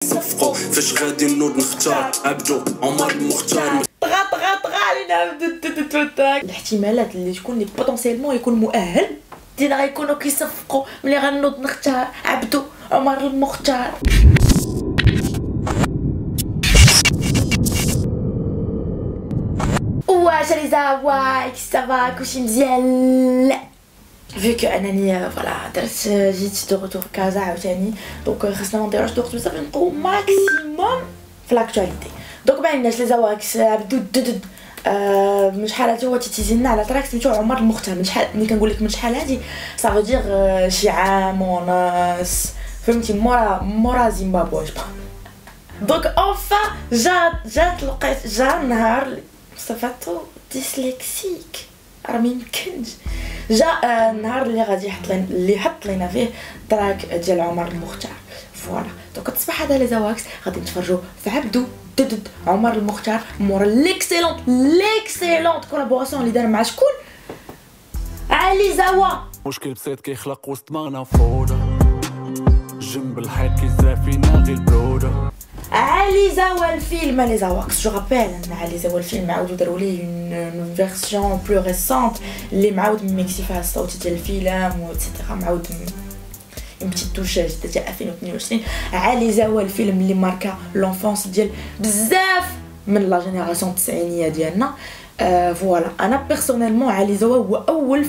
كيصفقوا فاش غادي نوض نختار عبدو عمر المختار طغى علينا الاحتمالات اللي تكون لي بوتونسيلمون يكون مؤهل دينا غيكونوا كيصفقوا ملي غنوض نختار عبدو عمر المختار. واش لي زواج سافا كلشي مزيان؟ فيو كو انني فوالا درت جيت دو روتور كازا عاوتاني دونك خاصنا ما نديروش دوقت بزاف نبقاو ماكسيموم في لاكطواليتي. دونك بايناش لي زواج عبدو ددد من شحال هادي هو تيتيزينا على تراك سميتو عمر المختار. من شحال ملي كنقول لك من شحال هادي صافي دير شي عام ونص فهمتي مورا زيمبابوي. دونك اونفا جات لقيت جا نهار صفاتو ديسليكسيك راه ميمكنش جا النهار اللي حط لينا فيه تراك ديال عمر المختار. فوالا دونك الصباح هذا لي زواكس غادي نتفرجوا في عبدو ددد عمر المختار مورا ليكسيلونت كولابوراسيون اللي دار مع شكون؟ علي زوا. مشكل بسيط كيخلق وسط دماغنا فوضى جنب الحيط كيزرع فينا غير البرودة. علي زوا الفيلم لي زواكس جو رابيل ان علي زوا الفيلم عاودوا داروا ليه اون فيرسيون بلو ريسونت اللي معاود ميكسي فيها الصوت ديال الفيلم و اكسيتيرا معاود اون بتيت توش جديده تاع 2022. علي زوا الفيلم اللي ماركا لونفونس ديال بزاف من لا جينيراسيون التسعينيه ديالنا. فوالا انا بيرسونيلمون علي زوا هو اول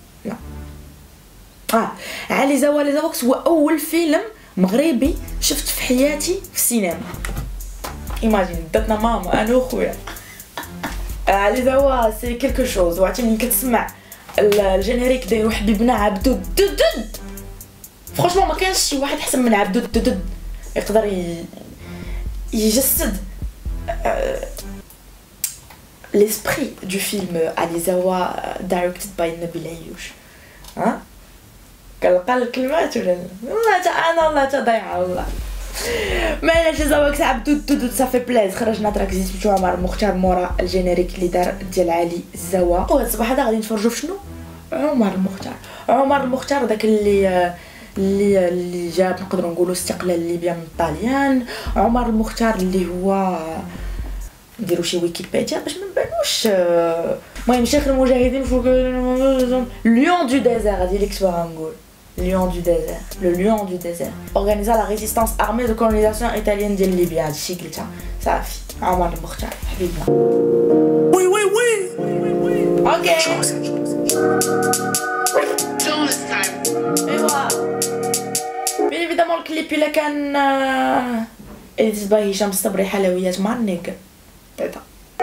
علي زوا لي زواكس هو اول فيلم مغربي شفت في حياتي في السينما. ايماجين داتنا ماما انا وخويا علي زوا سي كيلكو شوز. وعرفتي ملي كتسمع الجينيريك دايرو حبيبنا عبدو ددد فرانشمون ما كانش شي واحد احسن من عبدو ددد يقدر يجسد ليسبري دو فيلم علي زوا دايركتد باي نبيل عيوش. ها كنلقى الكلمات ولا والله تا ضايعه والله ما علاش زواكس عبدو ددد صافي بلايز. خرجنا تراك زيد سميتو عمر المختار مورا الجينيريك اللي دار ديال علي زوا. وهاد الصباح هذا غادي نتفرجوا في شنو؟ عمر المختار داك اللي جاب نقدروا نقولوا استقلال ليبيا من الطاليان. عمر المختار اللي هو نديرو شي ويكيبيديا باش ما نبانوش المهم شيخ المجاهدين فوق ليون دو ديزير. هادي اللي كنت باغا نقول Lion du désert, le lion du désert. Organisa la résistance armée de colonisation italienne de Libye. هادشي قلتها صافي. عمر المختار حبيبنا. وي وي وي اوكي ايوا بيان ايفيدامون الكليب الا كان اديت باي هشام الصبري حلويات مع النيك تيتا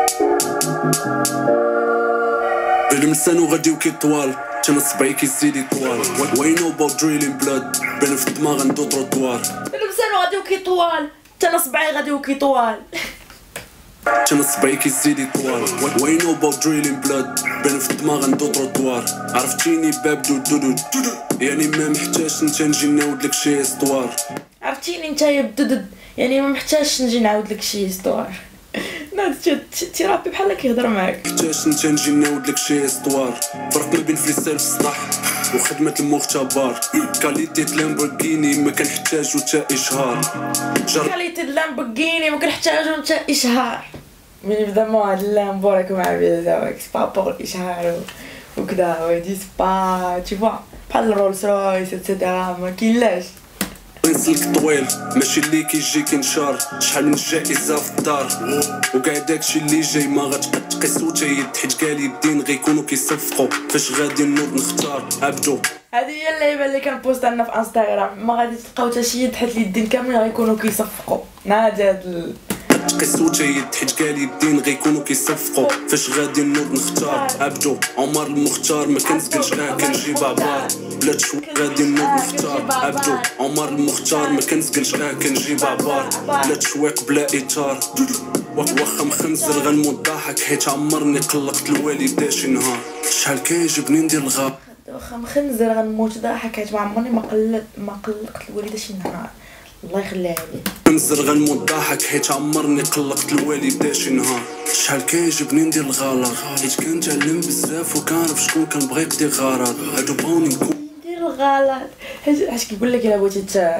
بالمسانو غادي وكيطوال انا صبعي كيزيد يطوال وينو بو دريلين بلاد بين في الدماغ عنده تروطوار. بالمسانو غادي وكيطوال انا صبعي غادي وكيطوال انا صبعي كيزيد يطوال وينو بو دريلين بلاد بين في الدماغ عنده تروطوار. عرفتيني باب دودود يعني ما محتاجش انت نجي نعاود لك شي استوار. عرفتيني انت يا بددد يعني ما محتاجش نجي نعاود لك شي استوار. تيرابي بحال كيهضر معاك محتاجش انت نجي نعاود لك شي استوار. فرق ما بين فريستايل في السطح وخدمة المختبر. كاليتي لامبورغيني ما كنحتاجو حتى اشهار. كاليتي لامبورغيني ما كنحتاجو حتى اشهار. من ايفيدامون هاد اللامبو راكم عارفين زعما بابور الاشهار وكذا وهادي سبا تي فوا بحال الرولز رويس اتسيتيرا ما كاينلاش. نسلك طويل ماشي اللي كيجي كنشار. شحال من جائزة في الدار وكاع داكشي اللي جاي ما غتقيس وتايد حيت كاع اليدين غيكونوا كيصفقوا فاش غادي نوض نختار عبدو. هذه هي اللعيبه اللي كنبوست لنا في انستغرام. ما غادي تلقاو حتى شي يد حيت اليدين كاملين غيكونوا كيصفقوا. نادي هاد تقيس وتايد حيت كاع اليدين غيكونوا كيصفقوا فاش غادي نوض نختار عبدو عمر المختار. ما كنسكنش كنجيب عبار بلا تشوي غادي نوض نختار عبدو عمر المختار. ما كنسكنش كنجيب عبار بلا تشويق بلا اطار. واخا مخنزر غنموت ضاحك حيت عمرني قلقت الوالده شي نهار. شحال كيعجبني ندير الغاب واخا مخنزر غنموت ضاحك حيت عمرني ما قلقت الوالده شي نهار. الله يخليها لي. نزر غنموت ضاحك حيت عمرني قلقت الوالده شي نهار. شحال كيعجبني ندير الغلط حيت كنتعلم بزاف وكنعرف شكون كنبغي يقضي غرض. هادو بغاوني نكون ندير الغلط حيت كيقول لك الا بغيتي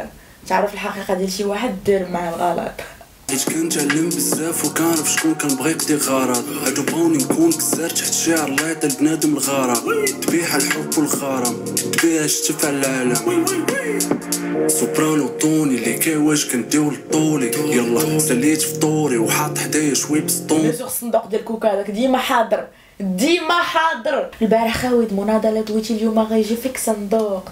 تعرف الحقيقه ديال شي واحد دير معاه الغلط. حيت كنتعلم بزاف وكنعرف شكون كنبغي يقضي غرض. هادو بغاوني نكون كزار تحت شعر الله يعطي لبنادم الغرام. تبيع الحب والغرام تبيع تشفع العالم. سوبرانو طوني اللي كيواش كنديو لطولي. يلا ساليت فطوري وحاط حدايا شوي بسطون. سوغ الصندوق ديال كوكا داك ديما حاضر ديما حاضر. البارح خاوي مناضله دويتي اليوم غيجي فيك صندوق.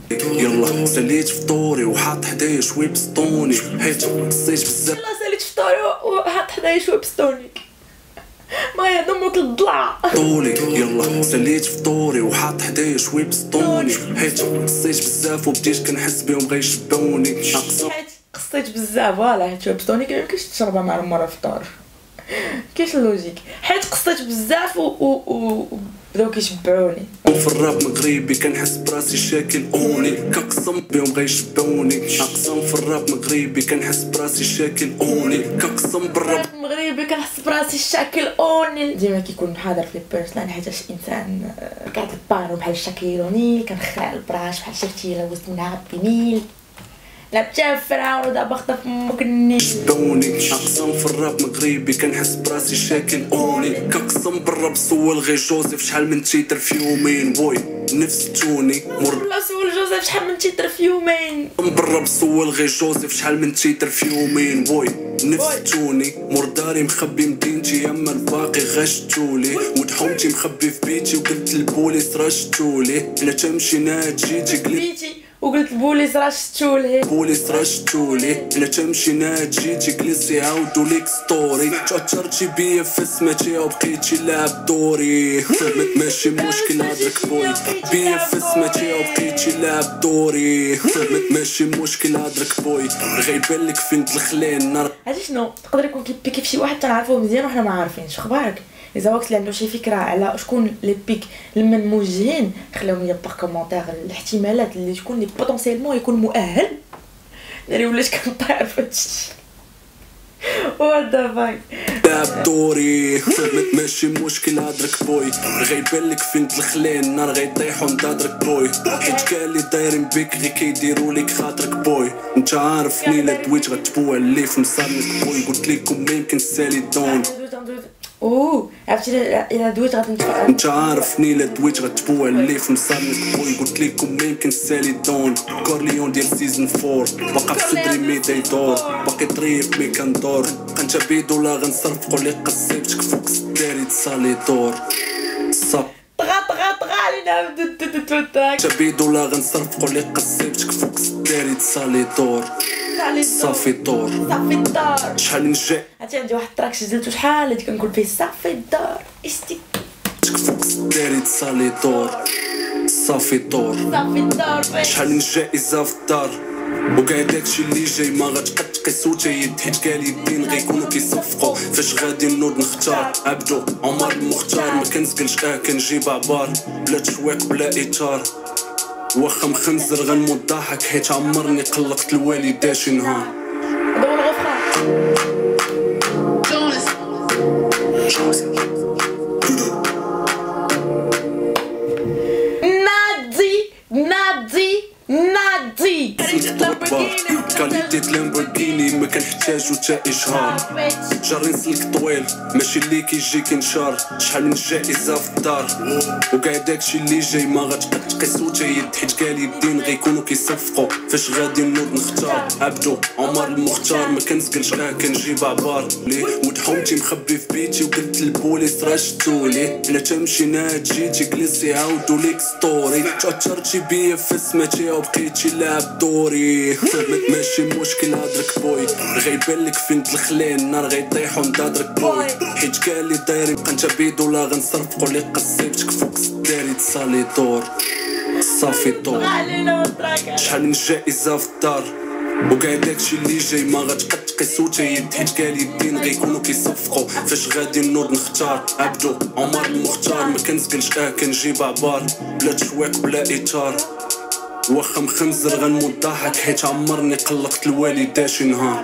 يلا ساليت فطوري وحاط حدايا شوي بسطوني. حيت قصيت بزاف. يلا ساليت فطوري وحاط حدايا شوي بسطوني. ما يضمك الضلع طولي. يلا ساليت فطوري وحاط حدايا شوي بسطوني. حيت قصيت بزاف وبديت كنحس بهم غيشبعوني. حيت قصيت بزاف فوالا. حيت شوي بسطوني كيمكنش تشربها مع المره الفطور. كاش اللوجيك. حيت قصيت بزاف بداو كيشبعوني. في الراب مغربي كنحس براسي شاكل اوني. كنقسم بهم غيشبعوني. اقسم في الراب مغربي كنحس براسي شاكل اوني. كنقسم بالراب مغربي كنحس براسي الشاكل اوني. ديما كيكون حاضر في البيرسونال حيت انسان كتبانو بحال الشاكيل اوني. كنخلع البراش بحال شفتي لا وسط منها بيميل لعبتها في فرعون ودابا خطف امك النيل. شبعوني. اقسم في الراب مغربي كنحس براسي شاكل اوني. كنقسم بالراب سول غير جوزيف شحال من تيتر في يومين. بوي نفس توني والله سول جوزيف شحال من تيتر في يومين. بالراب سول غير جوزيف شحال من تيتر في يومين. بوي نفس توني مور داري مخبي مدينتي اما الباقي غشتولي. ودحومتي مخبي في بيتي وقلت للبوليس راه شتولي. انا تمشي ناجيتي بيتي وقلت البوليس راه شتولي. بوليس راه شتولي. انا تمشي ناجيتي جلسي عاودوا ليك ستوري. تاثرتي بيا في سماتي وبقيتي لعب دوري. ماشي مشكل هادرك بوي بيا في سماتي وبقيتي لعب دوري. ماشي مشكل هادرك بوي غيبان لك فين تلخلي النار. عرفتي شنو تقدر يكون كيبيكي في شي واحد تنعرفوه مزيان وحنا ما عارفينش. اخبارك اذا وقت اللي عنده شي فكره على شكون لي بيك اللي موجهين خليهم لي با كومونتير الاحتمالات اللي شكون لي بوتونسيلمون يكون مؤهل. ناري ولات كنطير في هادشي. وات ذا فاك لعب دوري. ماشي مشكل هادرك بوي غيبان لك فين تلخلي النار غيطيحوا ندادرك بوي. حيت كاع اللي دايرين بيك غير كيديروا لك خاطرك بوي. انت عارفني لا دويت غتبوع اللي في مصابك بوي. قلت لكم ما يمكن سالي دون. عرفتي الا دويت غتنتفع. انت عارفني لا دويت غتبوع اللي في مصابك بوي. قلت لكم ما يمكن سالي دون. كورليون ديال سيزون 4 باقا في صدري ميدا يدور. باقي طريف مي كندور. قنت بيدو لا غنصرفقو لي قصيبتك فوق الداري تصالي دور. صاب طغى علينا تبيدو لا غنصرفقو لي قصيبتك فوق الداري تصالي دور. صافي دور صافي الدار. شحال نجي عرفتي عندي واحد التراك سجلتو شحال هادي كنقول فيه صافي الدار استي فوق الداري تصالي دور. صافي دور صافي الدار. شحال من جائزة في الدار. وكاع داكشي اللي جاي ما غتبقى تقيسو تايد. حيت كاع اليدين غيكونو كيصفقو. فاش غادي نوض نختار عبدو عمر المختار. ما كنسكنش كنجيب عبار بلا تشويق بلا اطار. واخا مخنزر غنموت ضاحك حيت عمرني قلقت الوالدة شي نهار. دور الغفران نادي كاليتي لامبورغيني ما كنحتاجو تا اشهار. جاري نسلك طويل ماشي اللي كيجي كنشار. شحال من جائزة في الدار. وكاع داكشي اللي جاي ما غتبقى تقيسو تايد. حيت كاع اليدين غيكونو كيصفقو. فاش غادي نوض نختار عبدو عمر المختار. ما كنسكنش كنجيب عبار ليه. ودحومتي مخبي في بيتي وقلت للبوليس راه شتولي. انا تمشي ناجيتي جلسي عاودوا ليك ستوري. تاثرتي بيا في سماتي وبقيتي لعب دوري. ماشي مشكل هادرك بوي غيبان لك فين تلخلي النار غيطيحوا ندادرك بوي. حيت كاع اللي دايرين قنت بيدو لا غنصرفقو لي قصيبتك فوق الداري تصالي دور. صافي دور شحال من جائزة في الدار. وكاع داكشي اللي جاي ما غتبقى تقيسو تايد. حيت كاع اليدين غيكونو كيصفقو. فاش غادي نوض نختار عبدو عمر المختار. ما كنسكنش كنجيب عبار بلا تشويق بلا اطار. واخا مخنزر غنموت ضاحك حيت عمرني قلقت الوالدة شي نهار.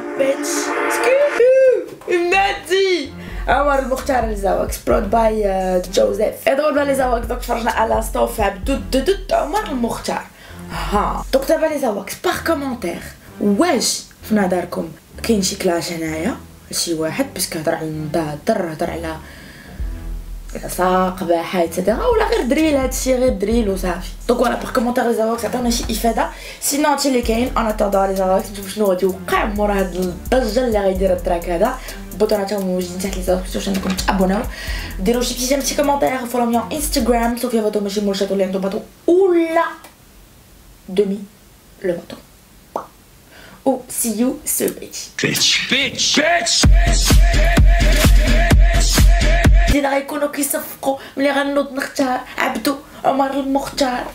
نادي عمر المختار لزواكس برود باي جوزيف. دابا لي زواكس دوك تفرجنا على ستوف عبدو عمر المختار. ها دوك دابا لي زواكس باغ كومونتير واش في نظركم كاين شي كلاش هنايا لشي واحد باسكو هضر على المنتظر، هضر على ساق باحه ايتترا، ولا غير دريل، هادشي غير دريل وصافي. دونك فوالا بور كومونتير لي زافوكس عطيونا شي افاده. سينو هادشي اللي كاين انا طادا لي زافوكس نشوف شنو غادي يوقع مورا هاد الضجه اللي غيدير التراك هذا. البوطونات هما موجودين تحت لي زافوكس باش انكم تابوناو، ديروا شي بيجام شي كومونتير، فولو مي انستغرام صوفيا فوتو ماشي مولشات اللي عنده باطو ولا دومي لو باطو. او سي يو سو بيتش دينا غيكونوا كيصفقوا ملي غنوض نختار عبدو عمر المختار.